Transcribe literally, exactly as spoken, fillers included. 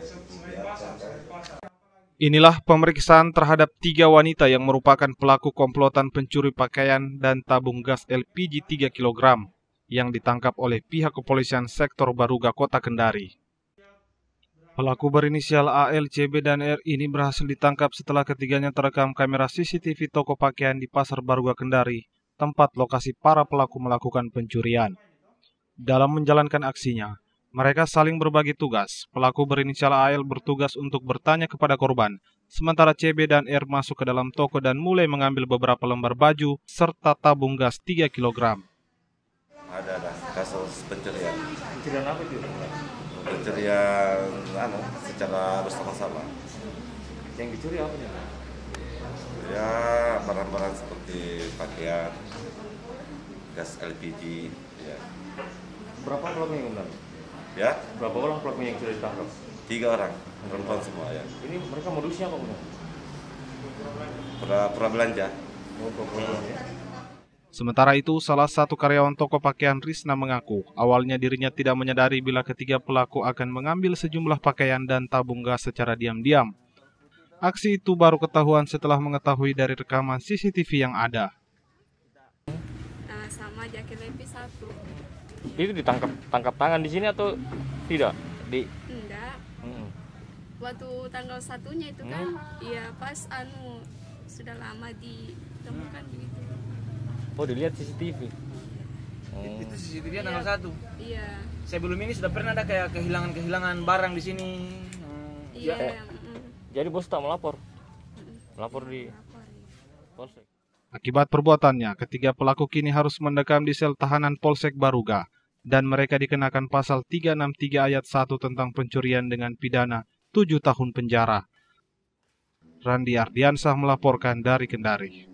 Inilah pemeriksaan terhadap tiga wanita yang merupakan pelaku komplotan pencuri pakaian dan tabung gas L P G tiga kilogram yang ditangkap oleh pihak kepolisian sektor Baruga Kota Kendari. Pelaku berinisial A, L, C, B, dan R ini berhasil ditangkap setelah ketiganya terekam kamera C C T V toko pakaian di Pasar Baruga Kendari, tempat lokasi para pelaku melakukan pencurian. Dalam menjalankan aksinya, mereka saling berbagi tugas. Pelaku berinisial A L bertugas untuk bertanya kepada korban, sementara C B dan R masuk ke dalam toko dan mulai mengambil beberapa lembar baju serta tabung gas tiga kilogram. Ada ada kasus pencurian. Pencurian apa itu? Pencurian anu, secara bersama-sama. Yang dicuri apa ya? Ya, barang-barang seperti pakaian, gas L P G. Ya. Berapa pelakunya yang benar? Ya, Berapa orang pelakunya yang sudah ditangkap? tiga orang, perempuan semua ya. Ini mereka modusnya apa benar? Pura-pura belanja. Oh, pelakunya ya. Sementara itu, salah satu karyawan toko pakaian Risna mengaku, awalnya dirinya tidak menyadari bila ketiga pelaku akan mengambil sejumlah pakaian dan tabung gas secara diam-diam. Aksi itu baru ketahuan setelah mengetahui dari rekaman C C T V yang ada. Nah, sama jaket lepis satu. Itu ditangkap tangkap tangan di sini atau tidak? Di Enggak. hmm. Waktu tanggal satunya itu kan, iya pas anu sudah lama ditemukan begitu. Oh, dilihat C C T V. Oh. Itu C C T V tanggal satu. Iya. Sebelum ini sudah pernah ada kayak kehilangan-kehilangan barang di sini. Hmm. Iya. Ya. mm. Jadi bos tak melapor. Melapor di Lapor, ya. polsek. Akibat perbuatannya, ketiga pelaku kini harus mendekam di sel tahanan Polsek Baruga dan mereka dikenakan pasal tiga enam tiga ayat satu tentang pencurian dengan pidana tujuh tahun penjara. Randi Ardiansah melaporkan dari Kendari.